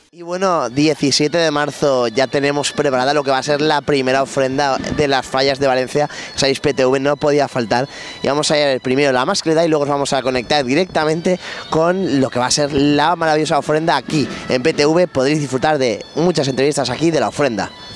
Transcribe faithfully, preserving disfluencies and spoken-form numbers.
Y bueno, diecisiete de marzo ya tenemos preparada lo que va a ser la primera ofrenda de las fallas de Valencia. Sabéis, P T V no podía faltar. Y vamos a ir primero la mascleta y luego nos vamos a conectar directamente con lo que va a ser la maravillosa ofrenda aquí en P T V. Podréis disfrutar de muchas entrevistas aquí de la ofrenda.